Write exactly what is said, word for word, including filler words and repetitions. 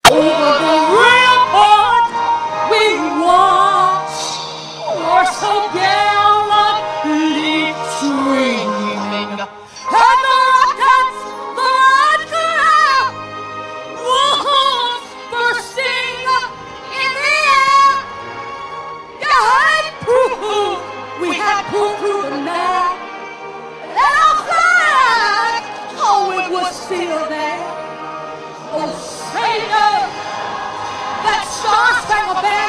Over the rampart we watched war so gallantly streaming, and the rockets, the red cloud was bursting in the air. You had poo-poo, we had poo-poo the night, and our flag, oh, it was still there. Oh, Savior, that star-spangled banner